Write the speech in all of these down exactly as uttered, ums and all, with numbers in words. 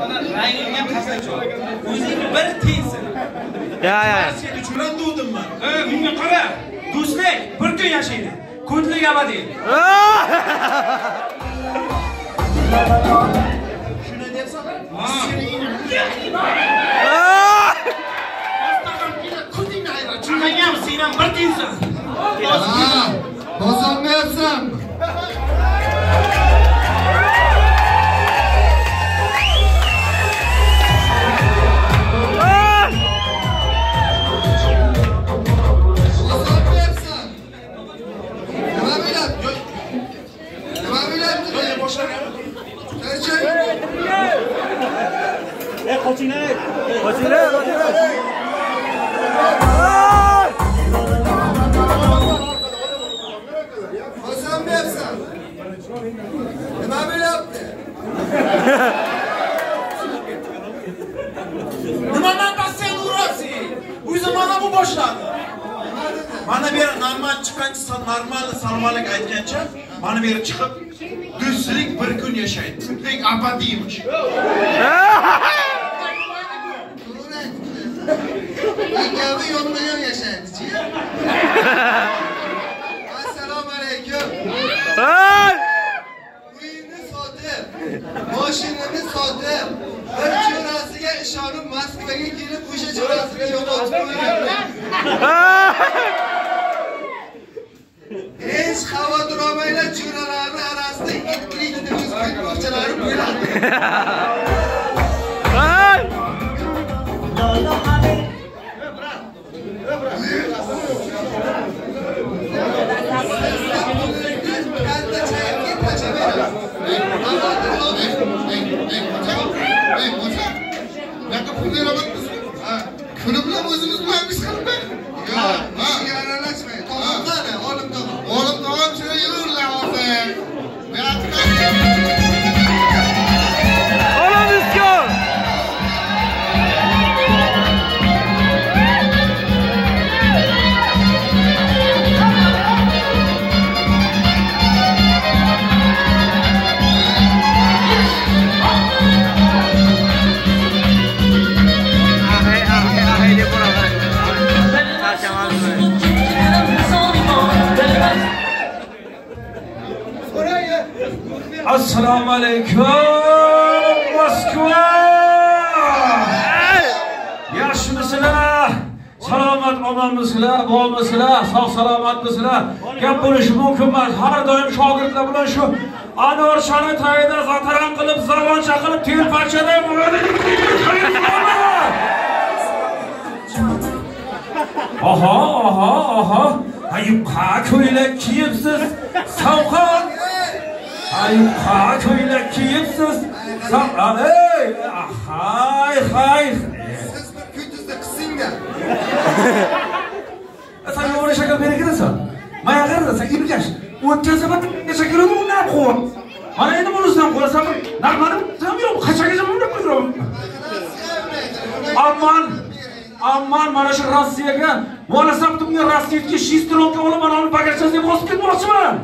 Bana rengimga qasacho. O'zing bir tiysin. Ya ya. Seni cho'ran duvdim men. Ey, bunga qara. Do'stlik bir kun yashaydi. Ko'tlik abadiy. Shuni debsan? Ko'tingni ayra. Chunayam sen ham bir tiysin. Ha, bozolmayapsan. E koçine. Koçine, koçine. Bozolmayapsan. Nima bo'lyapti? Nimadan sen urasiz? O'zi mana bu boshladi. Mana bu yer normal chiqqancha normal salomalik aytgancha, mana bu yer chiqib do'stlik bir kun yashaydi. Ko'tlik abadiymiş. Ikkovi yonma-yon yashaydi-chi. Assalomu alaykum. Hey! Uyini sotib, mashinani sotib, bir jo'rasiga ishonib Moskvaga kelib, o'sha jo'rasiga yo'qotib qo'ygan. Hech xavotir olmanglar, jo'ralarni orasida itlik deb ko'rmoqchilari bo'ladi. Hey! Kuni bilan o'zimiz bilanmiz qilib. Yo'q, ishga aralashmang. Tog'am qani? Olim tog'am. Olim tog'am shuna yurlar hozir. Bu yoqqa. Olamizku. Assalomu alaykum Moskva. Yaxshimisizlar? Salomat omonmisizlar? Bo'lmisizlar? Sog' salomatmisizlar? Gap bo'lishi mumkin emas. Har doim shogirdlar bilan shu Anor shani tayida zataran qilib, zavon chaqirib, telparchada bo'ladi. Aha, aha, aha. Ayub qa ko'ylak kiyibsiz. Savqon. Ayub qa ko'ylak kiyibsiz. Savqon. Ey, hay, hay. Siz bir kunduzda qisinglar. Sen yo'g'ri shakl berginasan. Mana qarasa, sen ibgash. O'tkazabat shakilni undan qo'y. Mana endi bunisidan qo'yasan, narmani ham yo'q, qachagacha bunday qo'yiraman. Amman Amman mana shu Rossiyaga, bolasam bunga Rossiyaga shestronka olib, mana uni bagajasiga bosib ketmoqchiman.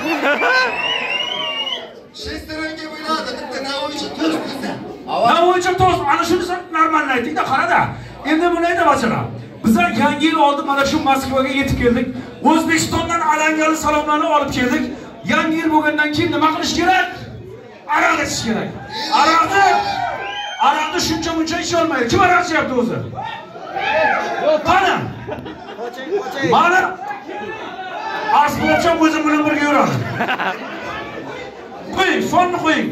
Shestronka bo'ladi, bitta Navoiycha to'sh bizda. Navoiycha to'sh, ana shunisi normalni ayting-da, qarada. Endi buni aytamachilar. Bizlar yangi yil oldi mana shu Moskvaga yetib keldik. O'zbekistondan alangali salomlarni olib keldik. Yangi yil bo'lgandan keyin nima qilish kerak? Aroq ichish kerak. Aroqni Aroqni shuncha muncha icha olmaydi. Kim aroq ichyapti o'zi? Qani? Mana Asbocham o'zim bilan birga yuradi. Qo'ying, sonni qo'ying.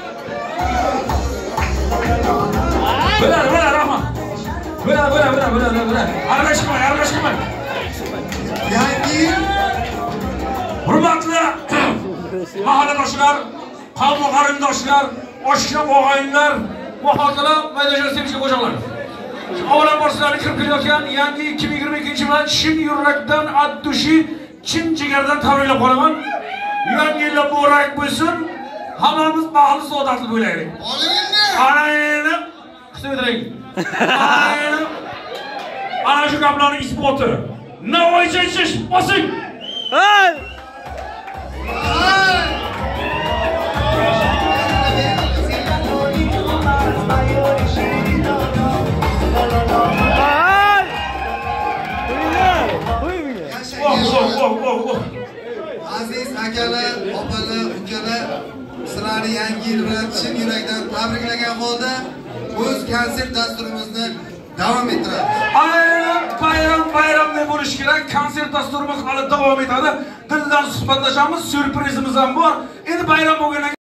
Bo'lar, bo'lar, rahmat. Bo'lar, bo'lar, bo'lar, bo'lar, bo'lar. Aralashmang, aralashmang. Yangi yil hurmatli mahalladoshlar, qavm qarindoshlar, oshna og'aynilar, muhokala maydonchasi sevishli qo'shoqlar. Avvalambor sizlarni kirib kelayotgan yangi ikki ming yigirma ikkinchi yildan chin yurakdan, addushi, chin jigardan tabriklab qolaman. Yangi yil muborak bo'lsin. Hammamiz baxtli saodatli bo'laylik. oliningni. Ana endi qisib o'tiring. Ana ana shu gaplarning isboti. Navoiycha ichish, bosing. Hey! Hey! Yashang, Oh, yashang. oh, oh, oh, oh. Aziz akalar, opalar, ukalar, sizlarni yangi yil bilan chin yurakdan tabriklagan holda o'z konsert dasturimizni davom ettiramiz. Aynan bayram bayramda bo'lish kerak. Konsert dasturimiz hali davom etadi. Dildan suhbatlashamiz, syurprizimiz ham bor. Endi bayram bo'lgandan